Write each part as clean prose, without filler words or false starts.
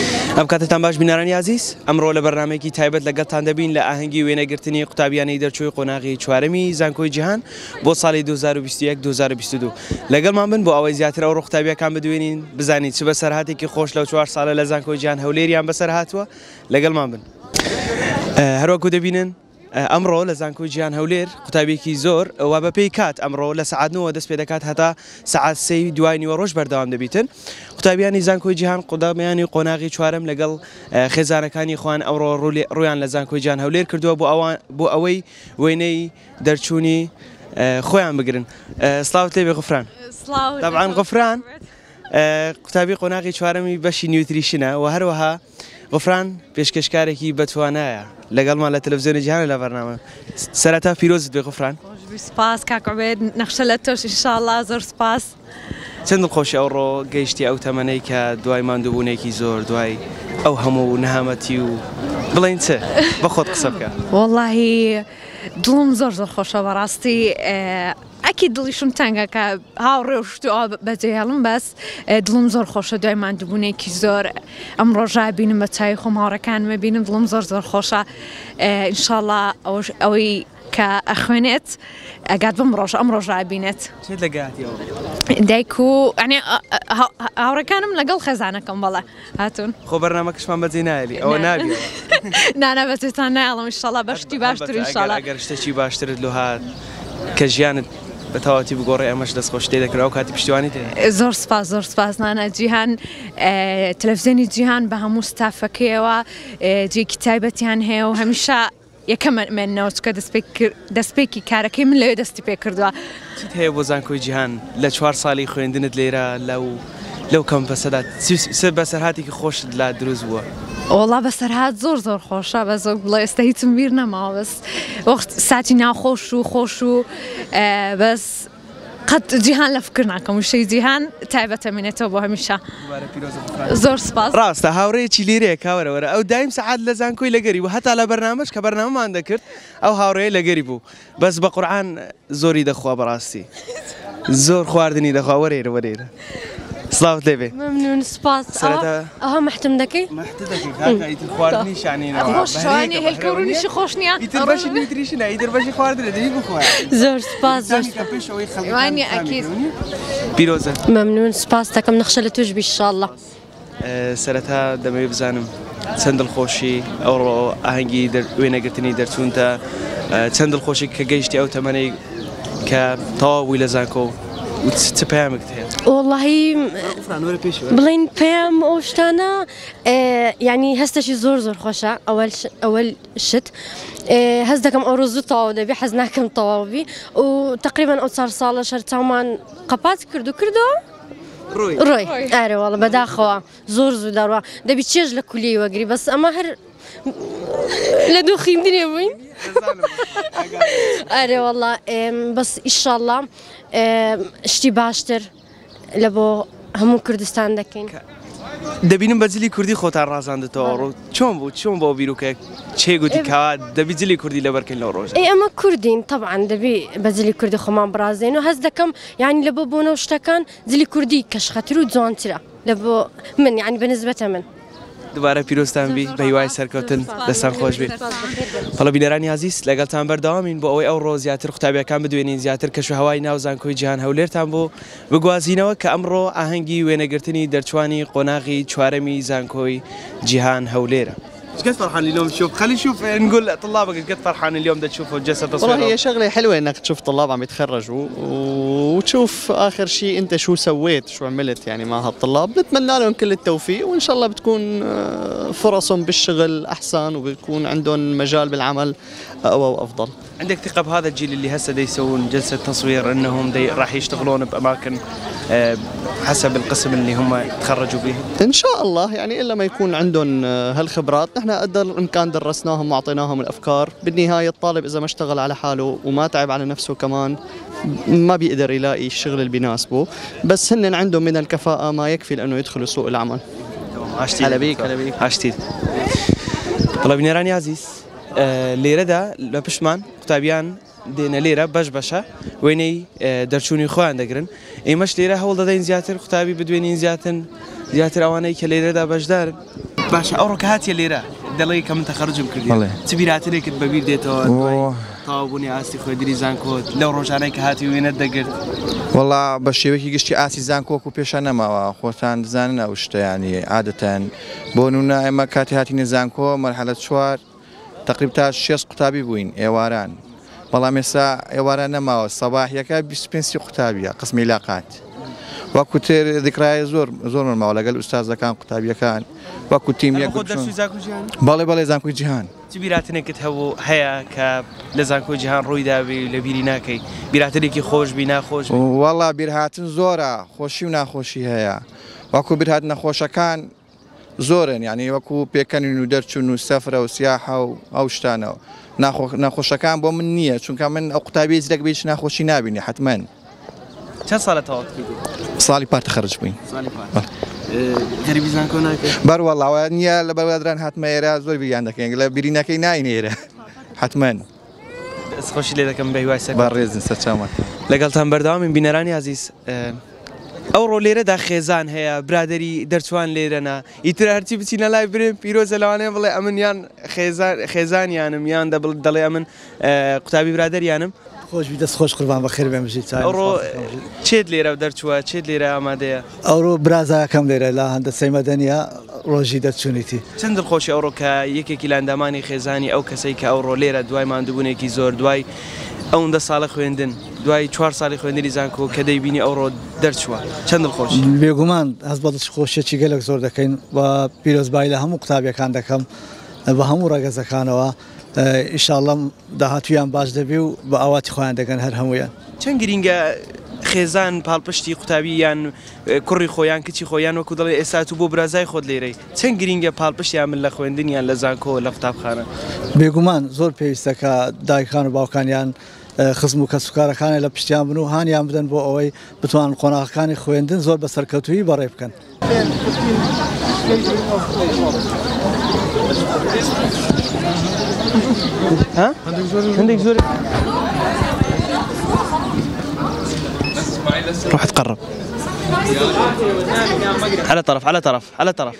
ئەم کاتتان باش بینەرانی عزیز ئەمڕۆ لە بەرنامەیەکی تایبەت لەگەڵتان دەبین لە ئاهەنگی وێنەگرتنی قوتابیانی دەرچووی قۆناغی چوارەمی زانکۆی جیهان بۆ ساڵی 2021-2022 لەگەڵمان بن بۆ ئەوەی زیاتر ئەو ڕوختابیەکان بدوێنین بزانیت چ بەسەرهاتێکی خۆش لەو 4 ساڵە لە زانکۆی جیهان هەولێریان بەسەر هاتووە لەگەڵمان بن. هەروەکو دەبینن ئەمڕۆ لە زانکۆی جیهان هەولێر قوتابیێکی زۆر وا بەپێی کات ئەمڕۆ لە سەعات 9 دەست پێ دەکات هەتا سەعات 3 دوای نیوە ڕۆژ بەردەوام دەبیتن. قوتابیانی زانکۆی جیهان قوتابیانی قۆناغی چوارەم لەگەڵ خێزانەکانی خۆیان ئەمڕۆ ڕوویان لە زانکۆی جیهان هەولێر کردووە بۆ ئەوەی وێنەی دەرچوونی خۆیان بگرن. سڵاوت لێبێ غوفران. طبعاً غوفران قوتابی قۆناغی چوارەمی بەشی نیوتریشنە و هەروەها غوفران پێشکەشکارێکی بەتوانایە لەگەڵمان لە تەلەڤیزیۆنی جیهان لە بەرنامە. سەرەتا پیرۆزت بێ غوفران. سپاس کاک عوبێد نەخشە لە تۆش ئینشاءالله زۆر سپاس. چەند دڵخۆشی ئەوڕۆ گەیشتی ئەو تەمەنەی کە دوای ماندووبوونێکی زۆر دوای ئەو هەموو نەهامەتی و بڵێن چ بە خۆت قسە بکە. وەڵڵاهی دڵم زۆر خۆشە بەڕاستی ئەکی دڵیشم تەنگە کە هاوڕێ و شتو بەجێهێڵم بەس دڵم زۆر خۆشە دوای ماندووبوونێکی زۆر ئەم ڕۆژە بینم بە چای خۆمهاوڕەکانمە بینم دڵم زۆر خۆشە ئینشاءالله ئەوەی کە ئەخوێنێت ئەگات بم ڕۆژ ئەم ڕۆژە بینێت دایک و هاوڕەکانم لەگەڵ خێزانەکەم بەڵێ هاتوون خۆ بەرنامەکەشمان بەجێ نایەلی ئەوە نابێت نانە بەجێتان نایڵم ئینشاءالله بەشتی باشتر ئینشاءالله ئەگەر شتێکی باشترت لۆ هات کە ژیانت بە تەواتی بگۆڕێ ئەمەش دەستخۆش تێ دەکرا و کاتی پشتیوانی تێ. زۆر سپاس نانە جیهان تەلەڤیزیۆنی جیهان بە هەموو ستافەکەیەوە جێکی تایبەتیان هەیە و هەمیشە یەکەمێنەوە چکە دەستپێکی کارەکەی من لەوێ دەستی پێ کردووە. چیت هەیە بۆ زانکۆی جیهان لە 4 ساڵی خوێندنت لێرە لەو کەمپەسەدا بەسەرهاتێکی خۆشت لا دروست بووە؟ وڵا بەسەرهات زۆر خۆشە بە زۆر بڵێ ئێستا هیچم بیر نەماوە بەس وەخت ساتی ناخۆش و بەس قەت جیهان لە فکر ناکەم وشەی جیهان تایبەتە منێتەوە بۆ هەمیشە. زۆر سپاس. ڕاستە هاوڕێیەکی لێرەیە کاوەرەوەرە ئەو دایم سەعات لە زانکۆی لەگەری بوو هەتا لە بەرنامەش کە بەرنامەمان دەکرد ئەو هاوڕێیە لەگەری بوو بەس بە قورعان زۆری دەخوا بەڕاستی زۆر خواردنی دەخوا وەرێرە. سڵاوت لێبێ. ممنون سپاس. ئەوە محتم دەکەی؟ محتم دەکەی کاکە ئیتر خواردنی شانینەوە. خۆشوانی هێلکەڕونیشی خۆش نییە؟ ئیتر بەشی نیوتریشنە ئیتر بەشی خواردنە دەبی بخوای. زۆر سپاس وانی ئەکید. پیرۆزە. ممنون سپاس دەکەم نەخشە لە توش بی ئینشاءالله. سەرەتا دەمەوێت بزانم چەند دڵخۆشی ئەوڕۆ ئاهەنگی وێنەگرتنی دەرچوونتە چەند دڵخۆشی کە گەیشتی ئەو تەمەنەی کە تەواوی لە زانکۆ چ پەیامێکت هەیە؟ وەڵڵاهی بڵێن پەیام ئەو شتانە یعنی هەستێکی زۆر خۆشە ئەوەل شت هەست دەکەم ئەو ڕۆژ زوو تەواو دەبێ حەز ناکەم تەواو بی و تقریبان ئەو 4 ساڵە شەر چاومان قەپات کردووە ڕۆی ئارێ وەڵە بەداخەوە زۆر زوو دەڕوە دەبی چێژ لە کولیی وەگری بەس ئەمە هەر لە دوو خیندنێ بووین ئارێ وەڵە بەس ئیشاءالله شتی باشتر لە بۆ هەموو کوردستان دەکەین. دەبینم بە جلی کوردی خۆتان ڕازاندتەوە چۆن بۆ بیرروکە چێگوتی کاوا دەبی جلی کوردی لەبەرکەین لەو ڕۆژ. ئەمە کوردین طبعاً دەبی بە جلی کوردی خۆمان بڕازێن و هەست دەکەم یعنی لە بۆ بۆنەوە شتەکان جلی کوردی کەشخەتر و جوانترە لە بۆ من یعنی بەنسبەتە من. دوبارە پیرۆستان بی بە هیوای سەرکەوتن دەستان خۆش بێت. بەڵێ بینەرانی عزیز لەگەڵتان بەردەوامین بۆ ئەوەی ئەو ڕۆ زیاتر قوتابیەکان بدوێنین زیاتر کەشوهەوای ناو زانکۆی جیهان هەولێرتان بۆ بگوازینەوە کە ئەمڕۆ ئاهەنگی وێنەگرتنی دەرچوانی قۆناغی چوارەمی زانکۆی جیهان هەولێرە. قد فرحان اليوم تشوف خلي نشوف نقول طلابك قد فرحان اليوم ده تشوفوا جلسه تصوير. والله هي شغله حلوه انك تشوف طلاب عم يتخرجوا وتشوف اخر شيء انت شو سويت شو عملت يعني مع هالطلاب. نتمنى لهم كل التوفيق وان شاء الله بتكون فرصهم بالشغل احسن وبيكون عندهم مجال بالعمل اقوى وافضل. عندك ثقه بهذا الجيل اللي هسه يسوون جلسه تصوير انهم راح يشتغلون باماكن حسب القسم اللي هم تخرجوا به؟ ان شاء الله يعني الا ما يكون عندهم هالخبرات نحن قدر الامكان درسناهم واعطيناهم الافكار. بالنهايه الطالب اذا ما اشتغل على حاله وما تعب على نفسه كمان ما بيقدر يلاقي الشغل اللي بيناسبه بس هن عندهم من الكفاءه ما يكفي لانه يدخلوا سوق العمل. هلا بيك هاشتي. طلب نيراني عزيز ليردا لبشمان قوتابیان دێنە لێرە بەشە وێنەی دەرچوونی خۆیان دەگرن ئێمەش لێرە هەوڵ دەدەین زیاتر قوتابی بدوێنین زیاتر ئەوانەی کە لێرەدا بەشدارن باشا ئەوڕۆ کە هاتیە لێرە دەڵێ کە من تەخەرجم کردی چ بیراتێکت بەبیر دێتەوە تاوابوونی ئاستی خۆی دری زانکۆت لەو ڕۆژانەی کە هاتی وێنەت دەگرت وەڵا بە شێوەیەکی گشتی ئاسی زانکۆک و پێشان نەماوە خۆتان دەزانن ئەو شتەیانی عادەتەن بۆ نمونە ئێمە کاتی هاتینە زانکۆ مەرحەلە 4 تقریبا تا 6 قوتابی بووین ئێواران بەڵام ئێستا ئێواران نەماوە سەباحیەکە 25 قوتابیە قسمی لاقات وەکو تر ذکرای زۆر نەماوە لەگەڵ ئوستازەکان قوتابیەکان وەکو تیمیەک بەڵێ بەڵێ زانکۆی جیهان چ بیراتنێکت هەبوو هەیە کە لە زانکۆی جیهان ڕووی داوی لە بیری ناکەی بیراتێکی خۆش بی ناخۆش وەڵا بیرهاتن زۆرە خۆشی و ناخۆشی هەیە وەکو بیرهات نەخۆشەکان زۆرن یعنی وەکو پێکەنین و دەرچوون و سەفرە و سیاحە و ئەو شتانەوە ناخۆشەکان بۆ من نییە چونکە من ئەو قوتابی زیرەک بێت ناخۆشی نابینی حتمەن چەند ساڵە تەواو کردی ساڵی پار تەخەرج بووین غەریبی زانکۆ ناکەی بەروەڵاوە نییە لە بەردران هاتمە ئێرە زۆر بیریان دەکەین لە بیرینەکەی ناین ئێرە حتمەن خۆشی لێ دەکەم بەهیوای سەر بەڕێزن سەرچاومە لەگەڵتان بەردەوامین بینەرانی عزیز ئەوڕۆ لێرەدا خێزان هەیە برادری دەرچوان لێرەنا ئیتر هەرچی بچینە لای برێن پیرۆزە لەوانەیە بڵێ ئەمن یان خێزانیانم یان دەڵێ ئەمن قوتابی برادریانم خۆشبی دەست خۆش قوربان بەخێر بێمژی ئەوڕۆ چێت لێرە دەرچووە چێت لێرە ئامادەیە ئەوڕۆ برازایەکەم لێرە لە هەندەسەی مەدەنیە ڕۆژی دەرچوونیتی چەند دڵخۆشی ئەوڕۆ کە یەکێکی لاندامانی خێزانی ئەو کەسەی کە ئەوڕۆ لێرە دوای ماندووبوونێکی زۆر دوای ئەوەندە ساڵە خوێندن دوای 4 ساڵی خوێندنی زانکۆ کە دەیبینی ئەوڕۆ دەرچووە چەند دڵخۆش بێگومان هەست بە خۆشیێکی گەلێک زۆر دەکەین و پیرۆزبایی لە هەموو قوتابیەکان دەکەم بە هەموو ڕێگەزەکانەوە ئیشاڵڵە داهاتویان باش دەبێ و بە ئاواتی خۆیان دەگەن هەر هەمویان چەند گرینگە خێزان پاڵپشتی قوتابی یان کوڕی خۆیان کچی خۆیان وەکو دەڵێ ئێستا تو بۆ برازای خۆت لێرەی چەند گرینگە پاڵپشتیان من لە خوێندنیان لە زانکۆ لە قوتابخانە بێگومان زۆر پێویستەکە دایکان و باوکانیان خزم و کەسوکارەکانی لە پشتیان بن و هانیان بدەن بۆ ئەوەی بتوان قۆناغەکانی خوێندن زۆر بە سەرکەوتووی بەڕێ بکەن. هەندێک زۆر روح تقرب على طرف على طرف على طرف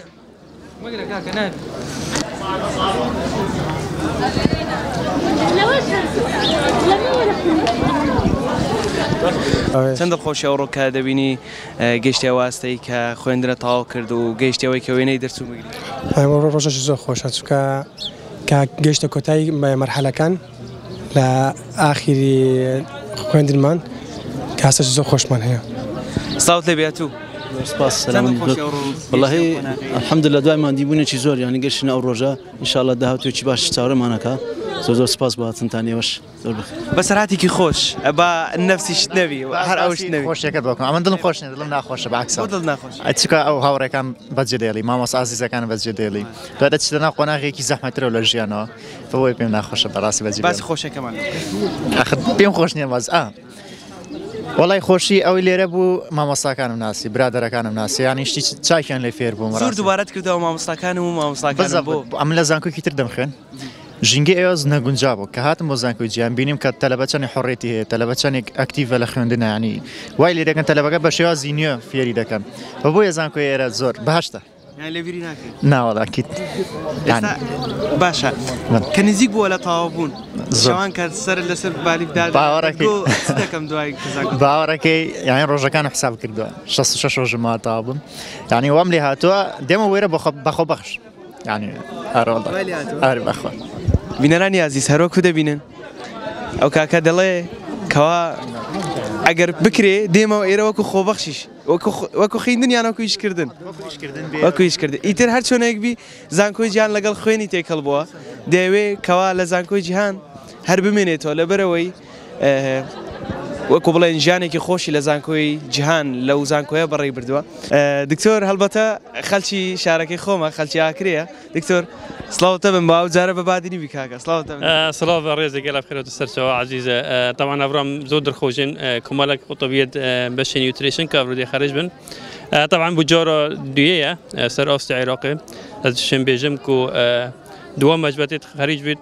چەند دڵخۆشی ئەوڕۆ کە دەبینی گەشتی واستەی کە خوێندنە تەواو کرد و گەیشتەوەی کە وێنەی دەرچوو بگری ڕۆژەشی زۆر خۆشە چونکە کە گەیشتە کۆتایی مەرحەلەکان لە ئاخیری خوێندنمان کە هەستێکی زۆر خۆشمان هەیە ساوت لێ بێتوو سپاس والله الحمد لله دوای ماندیبوونێکی زۆر یانی گەشتن ئەو ڕۆژە ئینشاءالله داهاتوێکی باش چاوەڕێمانەکە زۆر سپاس بە هاتنتانیەوەش زۆر بەسەرهاتێکی خۆش بە نەفسیشت نەوی هەر ئەوش نەوی خۆشیەکەت بکەم ئەمە دڵم خۆش دڵم ناخۆشە بەعکسەوە دڵ ناخۆش ئەچکە ئەو هاوڕێکان بەجێ دێڵی مامۆستا ئازیزەکان بەجێ دێڵی دواتە چ لەناو قۆناغێکی زەحمەترە لە ژیانەوە بۆی پێم ناخۆشە بەڕاستی بەجێ باسی خۆشەکەمان پێم خۆش نییە باز وڵای خۆشی ئەوی لێرە بوو مامۆستاکانم ناسی برادەرەکانم ناسی یانی شتی چاکیان لێ فێر بووم زۆر دووبارەت کردەوە مامۆستاکانم و مامۆستاکانم بۆ ئەم لە زانکۆکی تر دەمخێن ژینگە ئێوەز نەگونجا بوو کە هاتم بۆ زانکۆی جیان بینیم کە تەلەبەچەنی حڕێتی هەیە تەلەبەچەنێک ئەکتیڤە لە خوێندنە ینی وای لێ دەکەن تەلەبەکە بە شێوازی نییە فێری دەکەن بە بۆیە زانکۆی ئێرە زۆر بەهەشتە لێبیری ناکەین ناوەڵاکیت باشە کە نزیک بووە لە تەواوبوون شەوان کە سەر لەسەر بالیدا دەکەم دوای باوەڕەکەی یانی ڕۆژەکان حساب کردووە 66 ڕۆژە ماتەوا بووم یانی وام لێ هاتووە دێمە وێرە بەخۆ بەخش ینی ئەرە بەخۆ بینەرانی عزیز هەروەکو دەبینن ئەو کاکە دەڵێ کەوا ئەگەر بکرێ دێمەوە ئێرە وەکو خۆبەخشیش وەکو خوێندن یان وەکو ئیشکردن وەکو ئیشکردن ئیتر هەر چۆنێک بی زانکۆی جیهان لەگەڵ خوێنی تێکەڵ بووە دەیەوێ کەوا لە زانکۆی جیهان هەر بمێنێتەوە لەبەرەوەی وەکو بڵێن ژیانێکی خۆشی لە زانکۆی جیهان لەو زانکۆیە بەڕێ بردووە دکتۆر هەڵبەتە خەلکی شارەکەی خۆمە خەلکی ئاکرەیە دکتۆر سڵاوتە بن باو جارە بە بادنی بیکاکە سڵاو بە ڕێزێکی لە بخێرەوە سەرچەوە عزیزە طبعا ئەڤڕام زۆر دڵخۆشین کۆمەڵێک قوتەبیەت بەشی نیوتریشن کە ڕودی خەرج بن طبعا بۆ جۆرە دویەیە سەر ئەوستی عێراقی ئەشم بێژم و دووەم مەجبەتێت خەریج بیت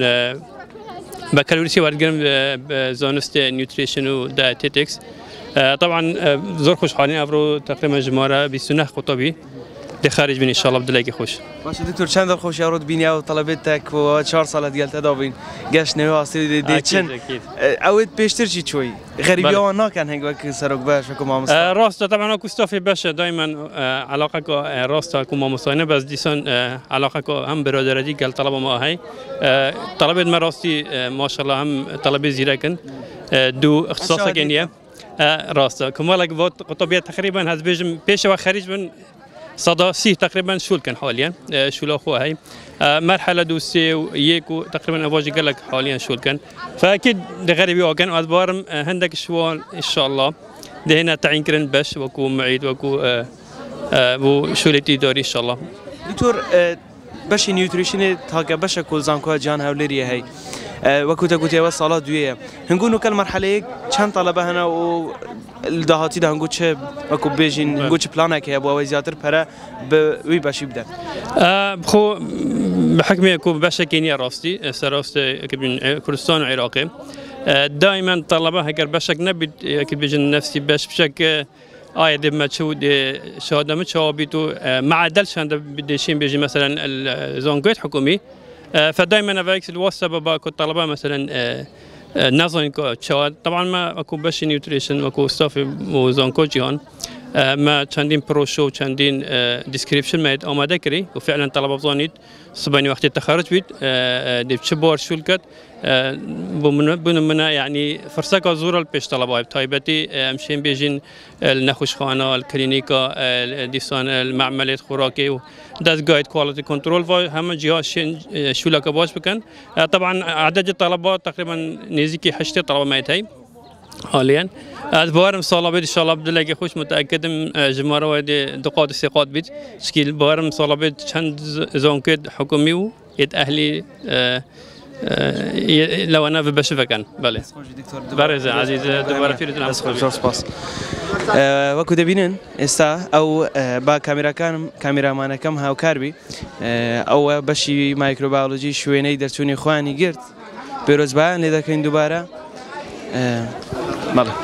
بەکەلوریسی وەرگرم زانستی نیوتریشن و دایتێتیکس طبعا زۆر خۆشحاڵین ئەڤڕۆ تقریبا ژمارە 29 قوتەبی دي خارج بن ان شاء الله بدلاقي خوش باش دكتور چند خوش يارود بينيا وطلبتك و 4 سال ديال تداوين قاش نواسي دي چن اود بيشترشي شوي غريب يوانا كان هنگوك سرق باش وكو ما مصطفى راستا طبعا اكو ستافي باش دائما علاقه كو راستا كو ما مصاينه بس ديسون علاقه كو هم برادرتي قال طلبه ما هي طلبت مراستي ما شاء الله هم طلبه زيركن دو اختصاص كينيا راستا كمالك بوت قطبيه تقريبا هز بيجم بيش وخارج من صدى سي تقريبا شول كان حاليا شول اخوه هاي مرحله دو سي ويكو تقريبا ابواجي قال لك حاليا شول كان فاكيد ده غريب يوكن ادبارم هندك شوال ان شاء الله ده هنا تعين كرن باش وكو معيد وكو بو شولتي دوري ان شاء الله دكتور باش نيوتريشن تاكا باش كل زانكو جان هاوليري هي وكو تقولي بس صالات دويه هنقولوا كل مرحله كان طلبه هنا و الدهاتي ده هنقول چه وكو بيجين هنقول چه بلانك هي بو زياتر برا وي باش يبدا بخو بحكم يكو باش كينيا راستي سراست كبن كردستان وعراقي دائما طلبه هكر باشك نبي كبيجن نفسي باش بشك دي ما تشود شهاده متشابيتو مع دلش عند بديشين بيجي مثلا الزونكوت حكومي فدائما افاكس الواتساب باكو طلبه مثلا نظن شهاد طبعا ما اكو باش نيوتريشن اكو ستاف وزونكو جيهان ما چندین پروشو چندین دیسکریپشن مید آماده کردی و فعلا طلبه بزنید صبحی وقتی تخرج بید دیو چه بار شول کرد بمنا يعني فرصة كزورة البيش طلبة بتايبتي مشين بيجين النخوشخانة الكلينيكا ديسان المعملات خوراكي داز جايد كواليتي كنترول هم جهاز شولا كباش بكن طبعا عدد الطلبات تقريبا نزيكي 8 طلبة ميتين حاليا بارم صالة بيت ان شاء الله بدلاقي خوش متأكد جمارة وادي دقات الثقات بيت شكل بارم صالة بيت چند زونكد حكومي و يد اهلي لو انا بشوفه كان بله بارز عزيز دوباره فيرتنا سپاس وەکو دەبینن ئێستا ئەو با کامیرامانەکەم هاوکاربی ئەوە بەشی مایکرۆبیۆلۆژی شوێنەی دەرچوونی خوانی گرت پێرۆزبایان لێ دەکەین دووبارە بەڵێ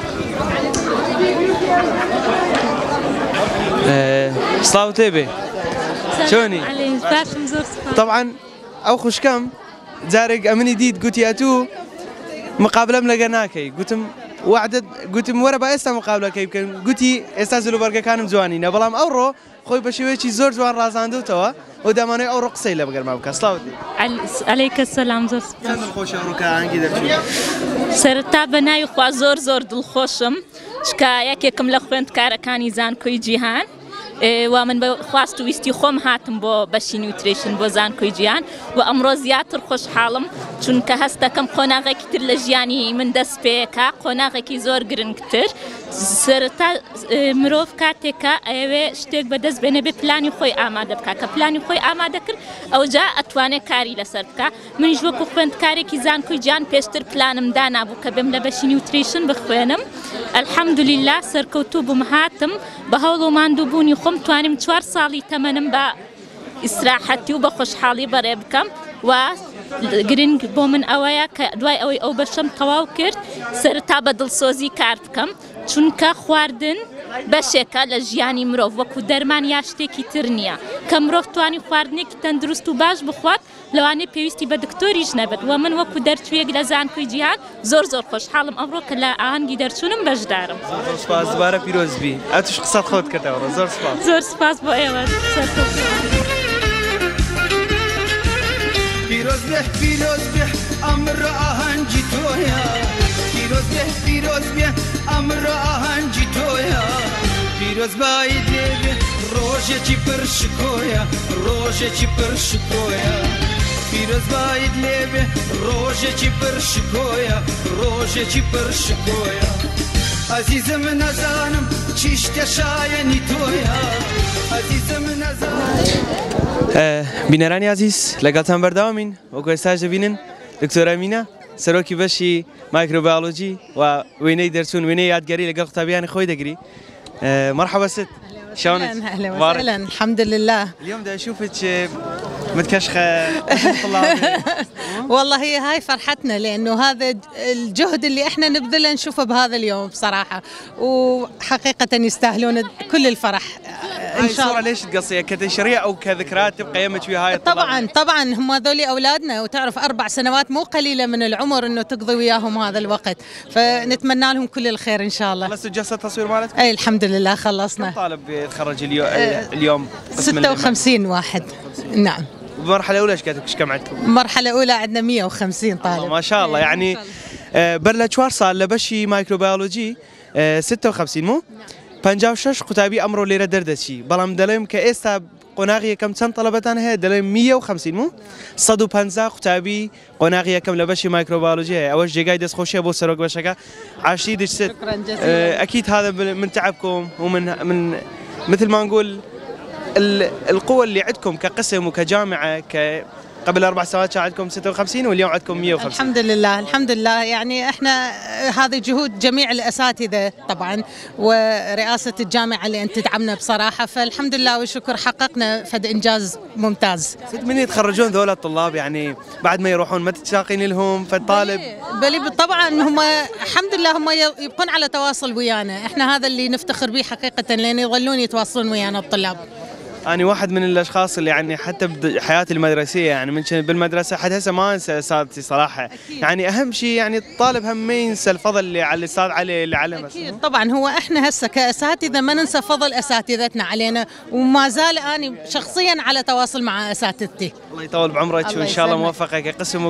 سڵاو تێبێ چۆنی طبعا ئەو خوشکەم جارێک ئەمنی دیت گوتی ئەتوو مقابلەم لەگە ناکەی گوتم وەرە بە ئێستا مقابلەکەی بکەین گوتی ئێستا زلوبەرگەکانم جوانینە بەڵام ئەوڕۆ خۆی بە شێوەیەکی زۆر جوان ڕازاندوتەوە و دەمانەوەی ئەوڕۆ قسەی لە بەگەرما بکە سڵاوت عەلەیکە سەلام زۆر دڵخۆشە ئەوڕۆکە ئاهەنگی دەرچوو سەرەتا بە ناوی خوا زۆر دڵخۆشم چکە یەکێکم لە خوێندکارەکانی زانکۆی جیهان و من خواست و ویستی خۆم هاتم بۆ بەشی نیوتریشن بۆ زانکۆی جیهان و ئەمڕۆ زیاتر خۆشحاڵم چونکە هەست دەکەم قۆناغێکی تر لە ژیانی من دەست پێیەکە قۆناغێکی زۆر گرنگتر سەرەتا مرۆڤ کاتێکە ئەوێ شتێک بەدەست بێنێ بێ پلانی خۆی ئامادە بکە کە پلانی خۆی ئامادە کرد ئەوجا ئەتوانێت کاری لەسەر بکە منیش وەکو خوێندکارێکی زانکۆی جیهان پێشتر پلانم دانابوو کە بێم لە بەشی نیوتریشن بخوێنم ئەلحەمدولیلا سەرکەوتوو بووم هاتم بە هەوڵ و ماندووبوونی خۆم توانیم 4 ساڵی تەمەنم بە ئیسراحەتی و بە خۆشحاڵی بەڕێ بکەم و گرنگ بۆ من ئەوەیە کە دوای ئەوەی ئەو بەشەم تەواو کرد سەرەتا بە دڵسۆزی کار بکەم چونکە خواردن بەشێکە لە ژیانی مرۆڤ وەکو دەرمان یا شتێکی تر نییە کە مرۆڤ توانی خواردنێکی تەندروست و باش بخوات لەوانەیە پێویستی بە دکتۆریش نەبێت و من وەکو دەرچوویەک لە زانکۆی جیهان زۆر خۆشحاڵم ئەمڕۆ کە لە ئاهەنگی دەرچوونم بەشدارم سپاس دوبارە پیرۆزبی ئەتوش قسەت خۆت کردەوە زۆر سپاس بۆ ئێوە پیروز به امر آهنگی تویا پیروز به امر آهنگی تویا پیروز باید به روزی چی پرشکویا پیروز باید به روزی چی پرشکویا عزیزم نزانم چیشت شایانی تویا عزیزم نزانم بینەرانی عزیز لەگەڵتان بەردەوامین وەکو ئێستاش دەبینن دکتۆر ئەمینە سەرۆکی بەشی مایکرۆبیۆلۆژی و وێنەی دەرچوون وێنەی یادگەری لەگەڵ قوتابیانی خۆی دەگری مرحبا ست شلونك؟ اهلا وسهلا الحمد لله اليوم بدي اشوفك متكشخه طلابي والله هاي فرحتنا، لأنه هذا الجهد اللي احنا نبذله نشوفه بهذا اليوم بصراحة، وحقيقة يستاهلون كل الفرح. إن شاء الله. ليش تقصيها كتشريع أو كذكريات تبقى يمك ويا هاي الطلاب؟ طبعا هم هذول أولادنا، وتعرف 4 سنوات مو قليلة من العمر إنه تقضي وياهم هذا الوقت، فنتمنى لهم كل الخير إن شاء الله. خلصتوا جلسة التصوير مالتكم؟ أي الحمد لله خلصنا. كم طالب يتخرج اليوم؟ 56 واحد. نعم. بالمرحلة الأولى ايش كم عندكم؟ المرحلة الأولى عندنا 150 طالب. ما شاء الله. يعني برلا چوار سال لبشي مايكروبيولوجي 56 مو؟ 56 قوتابی ئەمڕۆ لێرە دەردەچی، بەڵام دەڵێم کە ئێستا قۆناغی یەکەم چەند تەڵەبەتان هەیە؟ دەڵێم 150 مو؟ 150 قوتابی قۆناغی یەکەم لە بەشی مایکرۆبیولوژی هەیە. ئەوەش جێگای دەستخۆشیە بۆ سەرۆک بەشەکە. عاشی دشت. أكيد هذا من تعبكم ومن مثل ما نقول القوة اللي عندكم كقسم وكجامعة. قبل 4 سنوات كان عندكم 56 واليوم عندكم 150. الحمد لله الحمد لله. يعني احنا هذه جهود جميع الاساتذه طبعا، ورئاسه الجامعه اللي انت تدعمنا بصراحه، فالحمد لله والشكر حققنا فد انجاز ممتاز. من يتخرجون ذولا الطلاب يعني بعد ما يروحون ما تتشاقين لهم فالطالب؟ بلي طبعا هم الحمد لله هم يبقون على تواصل ويانا، احنا هذا اللي نفتخر به حقيقه، لان يظلون يتواصلون ويانا الطلاب. أنا واحد من الأشخاص اللي يعني حتى بحياتي المدرسية يعني من بالمدرسة حتى هسه ما أنسى أساتذتي صراحة. أكيد. يعني أهم شيء يعني الطالب هم ما ينسى الفضل اللي على الأستاذ عليه اللي علمه. أكيد طبعا. هو إحنا هسه كأساتذة ما ننسى فضل أساتذتنا علينا، وما زال أنا شخصيا على تواصل مع أساتذتي. الله يطول بعمرك وإن شاء الله موفقة كقسم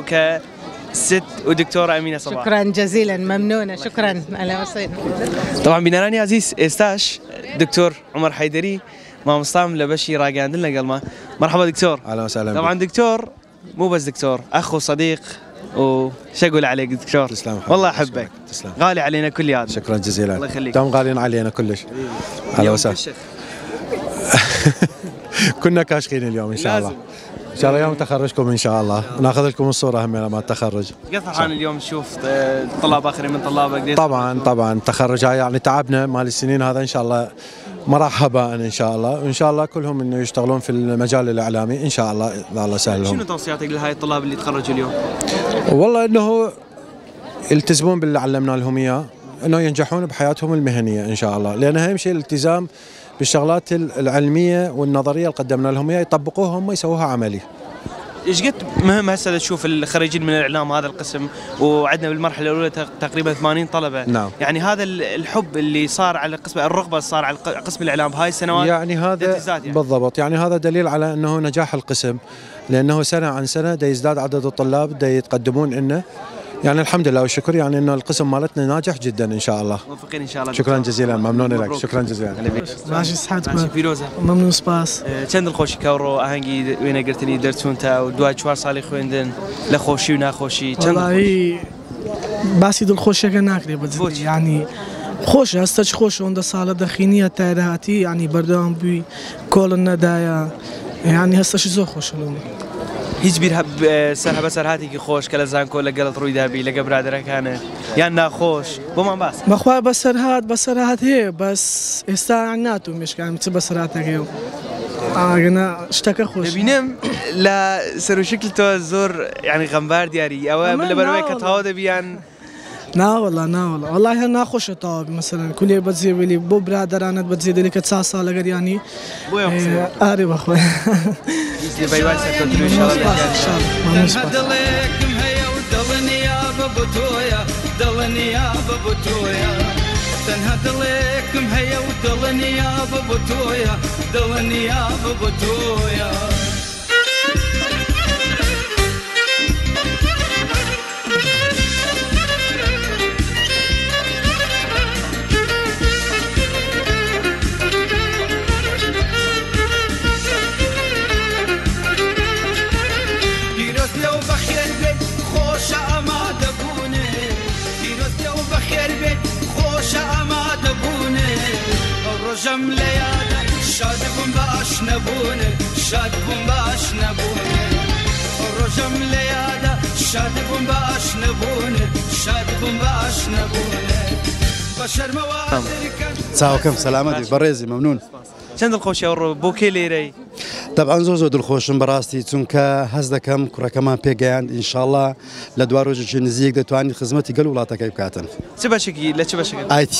ست ودكتورة أمينة صباح. شكرا جزيلا ممنونة. شكرا. أهلا وسهلا. طبعا بناراني عزيز استاش دكتور عمر حيدري ما مصطام لبشي راقي عندنا قلمه. مرحبا دكتور. اهلا وسهلا. طبعا دكتور مو بس دكتور، اخ وصديق وش اقول عليك دكتور؟ تسلم. والله احبك. تسلم. غالي علينا كل هذا. شكرا جزيلا. الله يخليك. تم غاليين علينا كلش. اهلا وسهلا. كنا كاشخين اليوم ان شاء الله. ان شاء الله يوم تخرجكم ان شاء الله ناخذ لكم الصوره هم مال التخرج. قد فرحان اليوم تشوف طلاب اخرين من طلابك؟ طبعا التخرج هاي يعني تعبنا مال السنين هذا ان شاء الله ما راح هباء ان شاء الله، وان شاء الله كلهم انه يشتغلون في المجال الاعلامي ان شاء الله. الله يسهل لهم. شنو توصياتك لهاي الطلاب اللي تخرجوا اليوم؟ والله انه يلتزمون باللي علمنا لهم اياه، انه ينجحون بحياتهم المهنيه ان شاء الله، لان اهم شيء الالتزام بالشغلات العلمية والنظرية اللي قدمنا لهم اياها يطبقوها هم يسووها عملي. ايش قد مهم هسه تشوف الخريجين من الاعلام هذا القسم، وعندنا بالمرحله الاولى تقريبا 80 طلبه. نعم. يعني هذا الحب اللي صار على قسم الرغبه اللي صار على قسم الاعلام بهاي السنوات يعني هذا يعني. بالضبط، يعني هذا دليل على انه نجاح القسم، لانه سنه عن سنه دا يزداد عدد الطلاب دا يتقدمون لنا. يعني الحمد لله والشكر، يعني انه القسم مالتنا ناجح جدا ان شاء الله. موفقين ان شاء الله. شكرا جزيلا. ممنون لك. شكرا جزيلا. ماشي صحتكم ممنون سپاس. چند الخوشی کارو آهنگی وینه گرتنی درتون تا و دوای 4 سالی خویندن لخوشی و نخوشی چند؟ والله باسی دلخوشی که نکردی بزنی يعني خوش هستش خوش اون سال دخینیه تایراتی يعني بردام بی کل ندایا يعني هستش زو خوش لون. هیچ بیر سر بسر هاتی که خوش کل زنکو لگلت روی دابی لگبرادر کنه یا نخوش بمان بس. مخواه بسر هات هی بس استعناتو مش كان مت بسر هات هيو. أنا اشتكى خوش. ببینم لا سر شکل تو زور يعني غمبار دیاری او لبروی کتاود بیان. نا والله أنا خوش طاب مثلا كل بتزي بلي بو برادرانة بتزي دلك 9 سال أجر يعني. بويا أري بخوي. يسلي باي سكتري إن شاء الله. إن شاء الله. ما نسبة. دلكم هيا ودلني يا ببتويا دلني يا ببتويا تنها دلكم هيا ودلني يا ببتويا دلني يا ببتويا. رجم ليادا شادكم باش نبونه شادكم باش نبونه رجم ليادا شادكم باش نبونه شادكم باش نبونه بشر موادر ساوكم سلامتك بريزي ممنون. چند الخوشی اور بوکی لیری طبعا زۆر دڵخۆشم بەڕاستی چونکە هەز دەکەم کوڕەکەمان پێگەیاند ئینشاءڵڵا لە دوا ڕۆژێکی نزیک دەتوانین خزمەتی گەل وڵاتەکەی بکاتن. چ بەشێکی لە چ بەشێک؟ ئایتی.